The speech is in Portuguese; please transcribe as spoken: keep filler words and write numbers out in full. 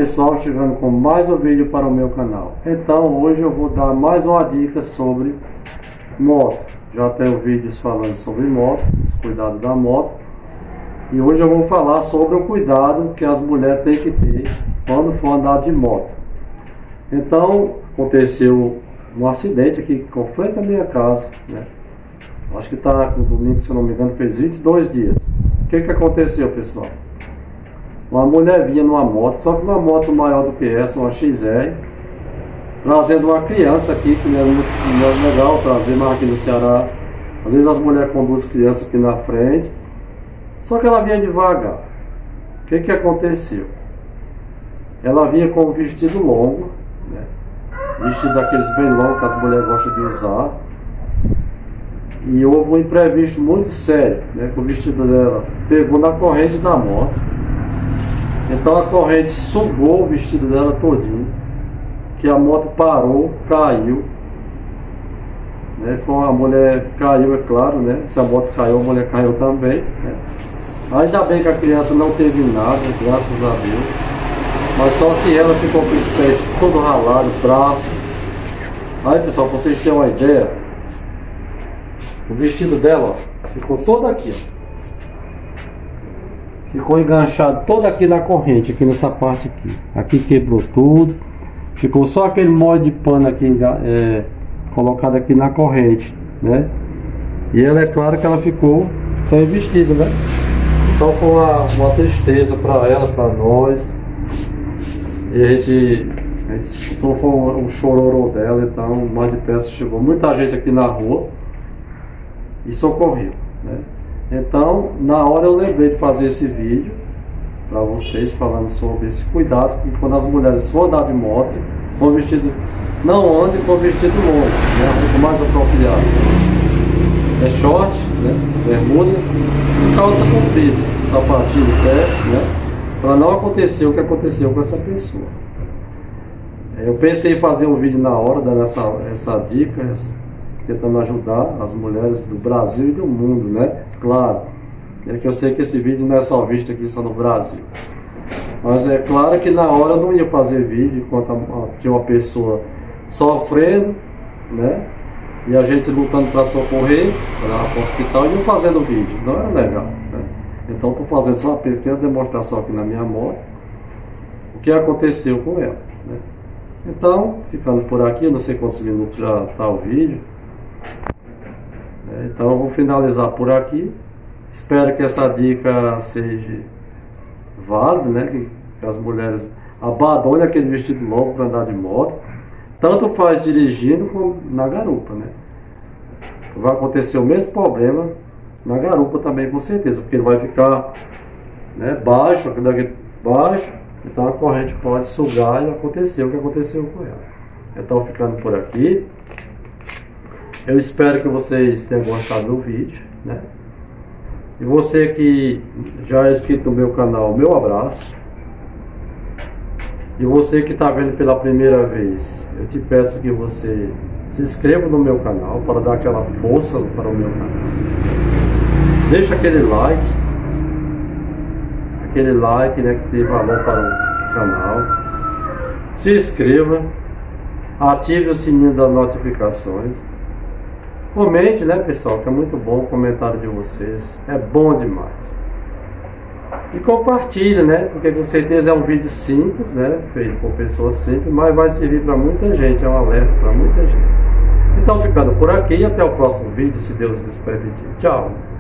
pessoal, chegando com mais um vídeo para o meu canal. Então hoje eu vou dar mais uma dica sobre moto. Já tenho vídeos falando sobre moto, os cuidados da moto. E hoje eu vou falar sobre o cuidado que as mulheres têm que ter quando for andar de moto. Então aconteceu um acidente aqui com frente à minha casa, né? Acho que está no domingo, se não me engano, fez vinte e dois dias. O que que aconteceu, pessoal? Uma mulher vinha numa moto, só que uma moto maior do que essa, uma X R, trazendo uma criança aqui, que não é muito, não é legal trazer, mas aqui no Ceará, às vezes as mulheres conduzem criança aqui na frente, só que ela vinha devagar. O que que aconteceu? Ela vinha com um vestido longo, né? Vestido daqueles bem longos que as mulheres gostam de usar, e houve um imprevisto muito sério, né? Que o vestido dela pegou na corrente da moto. Então a corrente sugou o vestido dela todinho, que a moto parou, caiu, né? Com a mulher caiu, é claro, né? Se a moto caiu, a mulher caiu também, né? Ainda bem que a criança não teve nada, graças a Deus, mas só que ela ficou com os pés todo ralado, o braço. Aí, pessoal, pra vocês terem uma ideia, o vestido dela, ó, ficou todo aqui, ó. Ficou enganchado todo aqui na corrente, aqui nessa parte aqui. Aqui quebrou tudo. Ficou só aquele molde de pano aqui, é, colocado aqui na corrente, né? E ela, é claro que ela ficou sem vestido, né? Então foi uma, uma tristeza para ela, para nós. E a gente, a gente escutou foi um, um chororô dela, então um monte de peça chegou. Muita gente aqui na rua e socorreu, né? Então, na hora eu lembrei de fazer esse vídeo para vocês, falando sobre esse cuidado, que quando as mulheres for andar de moto, com vestido, não ande com vestido longo, né? A roupa mais apropriada é short, né? Bermuda e calça comprida, sapatinho de pé, né? Para não acontecer o que aconteceu com essa pessoa. Eu pensei em fazer um vídeo na hora, dando essa, essa dica, essa, tentando ajudar as mulheres do Brasil e do mundo, né? Claro, é que eu sei que esse vídeo não é só visto aqui só no Brasil, mas é claro que na hora eu não ia fazer vídeo enquanto tinha uma pessoa sofrendo, né? E a gente lutando para socorrer, para o hospital, e não fazendo vídeo, não era legal, né? Então estou fazendo só uma pequena demonstração aqui na minha moto, o que aconteceu com ela, né? Então, ficando por aqui, não sei quantos minutos já está o vídeo. Então eu vou finalizar por aqui. Espero que essa dica seja válida, né? Que, que as mulheres abandonem aquele vestido longo para andar de moto. Tanto faz dirigindo como na garupa, né? Vai acontecer o mesmo problema na garupa também, com certeza, porque ele vai ficar, né, baixo, aqui daqui baixo. Então a corrente pode sugar e acontecer o que aconteceu com ela. Então ficando por aqui. Eu espero que vocês tenham gostado do vídeo, né? E você que já é inscrito no meu canal, meu abraço. E você que está vendo pela primeira vez, eu te peço que você se inscreva no meu canal para dar aquela força para o meu canal. Deixa aquele like, aquele like, né, que tem valor para o canal. Se inscreva, ative o sininho das notificações. Comente, né, pessoal, que é muito bom o comentário de vocês, é bom demais. E compartilhe, né, porque com certeza é um vídeo simples, né, feito por pessoas simples, mas vai servir para muita gente, é um alerta para muita gente. Então ficando por aqui e até o próximo vídeo, se Deus nos permitir. Tchau!